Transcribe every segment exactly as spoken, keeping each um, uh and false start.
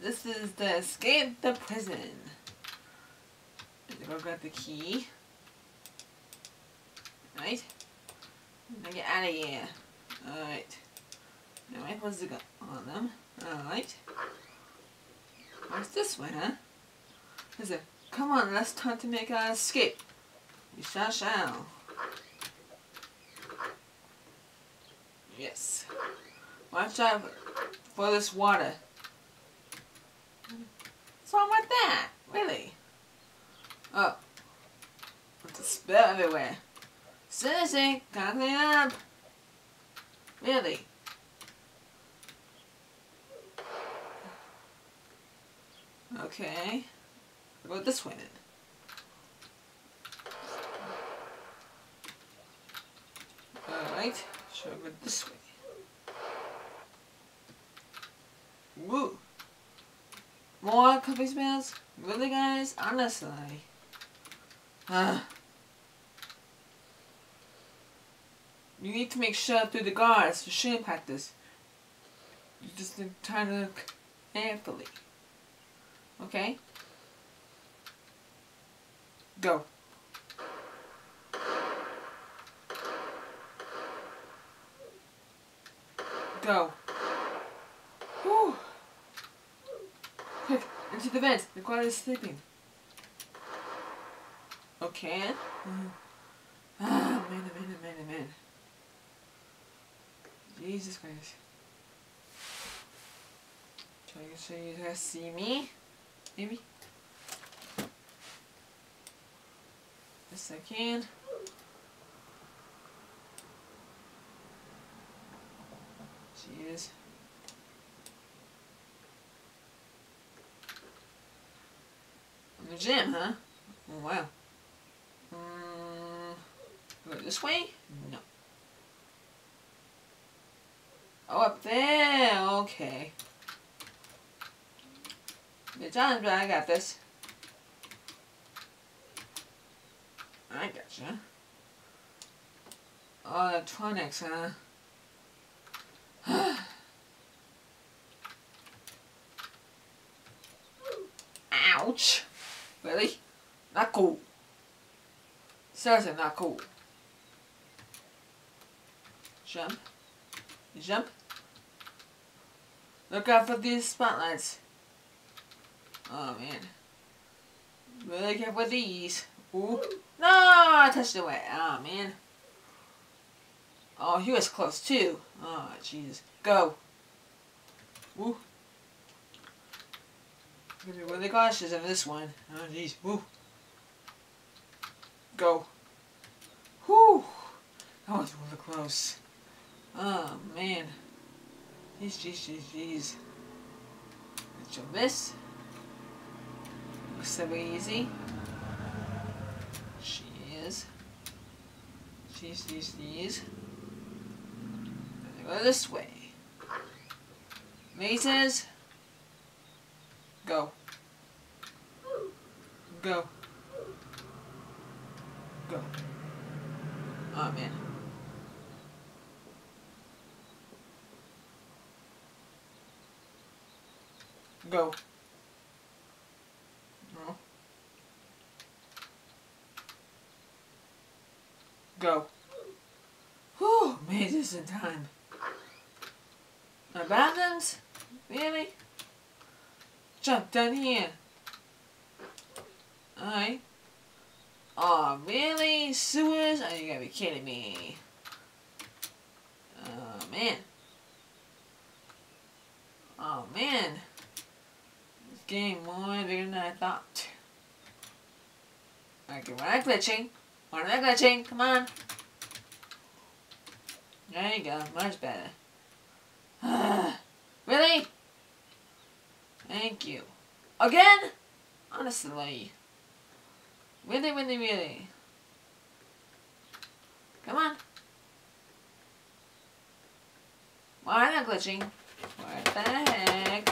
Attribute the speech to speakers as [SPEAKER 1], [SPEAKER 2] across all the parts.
[SPEAKER 1] this is the escape the prison. Go grab the key. Right? Now get out of here. Alright. Now I'm supposed to go on them. Alright. Where's this way, huh? Is it? Come on, let's time to make our escape. We shall shall. Yes. Watch out for this water. What's wrong with that? Really? Oh. It's a spill everywhere. Seriously, gotta clean up. Really? Okay. I'll go this way then. Alright. So I'll go this way. Woo! More coffee smells? Really, guys? Honestly. Ah. You need to make sure through the guards for shooting practice. You just need to try to look carefully. Okay? Go. Go. Whew. Quick, into the vent. The guard is sleeping. Okay. Mm. Ah, man, man, man, man. Jesus Christ. Trying to show you guys see me. Maybe. Yes, I can. Jeez. In the gym, huh? Oh, wow. Um, go this way? No. Oh, up there. Okay. Good times, but I got this. I gotcha. Oh, electronics, huh? Ouch. Really? Not cool. Seriously, not cool. Jump. Jump. Look out for these spotlights. Oh man. Really careful with these. Ooh. No! I touched it away. Oh man. Oh, he was close too. Oh, Jesus. Go. Ooh. I'm gonna be really cautious of this one. Oh, jeez. Ooh. Go. Whew. That was really close. Oh, man. Jeez, jeez, jeez, jeez. Let's show this. Looks so easy. She is. Jeez, jeez, jeez. Go this way. Mazes. Go. Go. Go. Oh man. Go. No. Go. Whew, made this in time. My bathrooms? Really? Jump down here. Alright. Oh, really? Sewers? Oh, you gotta be kidding me. Oh, man. Oh, man. This game more bigger than I thought. Okay, we're not glitching. We're not glitching. Come on. There you go. Much better. Really? Thank you. Again? Honestly. Really, really, really. Come on. Why am I glitching? What the heck?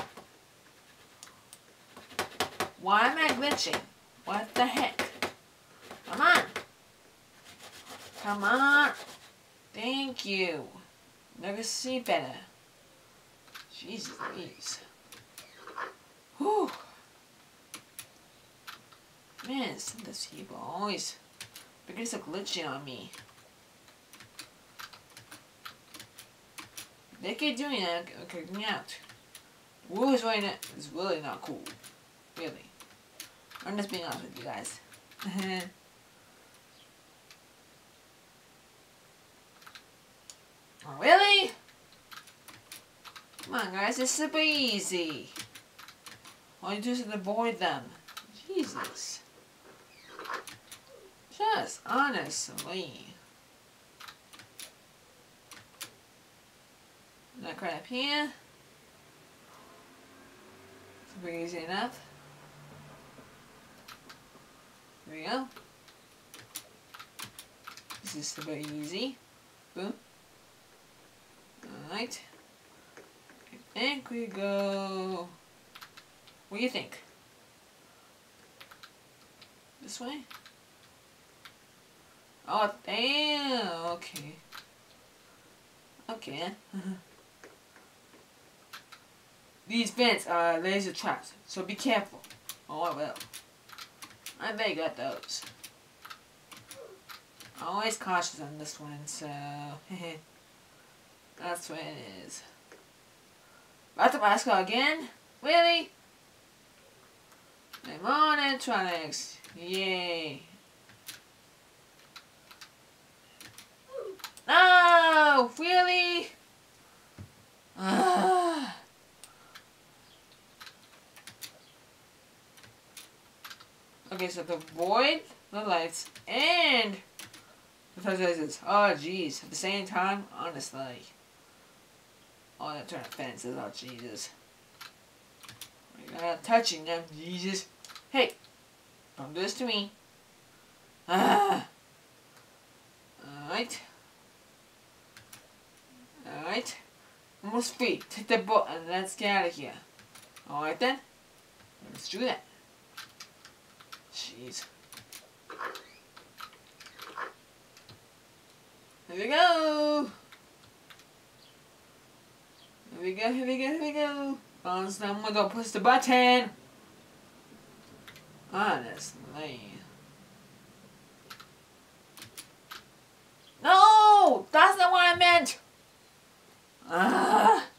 [SPEAKER 1] Why am I glitching? What the heck? Come on. Come on. Thank you. Never see better. Jesus Louise. Whew. Man, some of those people always begin so glitchy on me. They keep doing that, kick me out. Woo is really not, is really not cool. Really. I'm just being honest with you guys. Oh, really? Come on guys, it's super easy. All you do is avoid them. Jesus. Just honestly. That crap here. Super easy enough. There we go. This is super easy. Boom. Alright. I think we go. What do you think? This way? Oh, damn. Okay. Okay. These vents are laser traps, so be careful. Oh, I will. I bet you got those. Always cautious on this one, so that's what it is. About to Moscow again? Really? I'm on Animatronics. Yay. No! Really? Ah. Okay, so the void, the lights, and the fences. Oh, jeez. At the same time, honestly. Oh, that turn fences. Oh, Jesus. You're not touching them, Jesus. Hey, don't do this to me. Ah. Alright. Alright. Almost free. Hit the button and let's get out of here. Alright then. Let's do that. Jeez. Here we go. Here we go, here we go, here we go. Bounce down, we're gonna push the button. Honestly. No! That's not what I meant! Ah!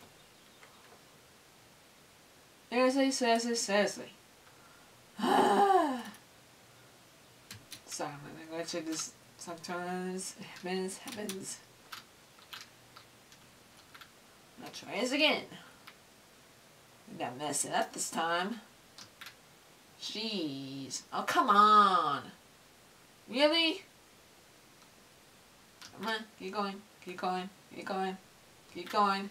[SPEAKER 1] Seriously, seriously, seriously. Ah! Sorry, I'm gonna glitch it just sometimes. It happens, happens. I'll try this again. We gotta mess it up this time. Jeez. Oh, come on. Really? Come on, keep going, keep going, keep going, keep going.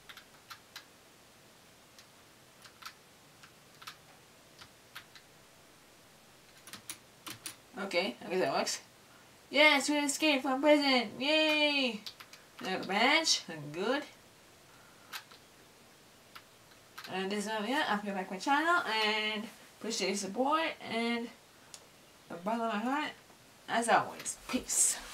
[SPEAKER 1] Okay, I guess that works. Yes, we escaped from prison! Yay! Another badge, good. And this is yeah, I feel like my channel and appreciate your support and from the bottom of my heart, as always, peace.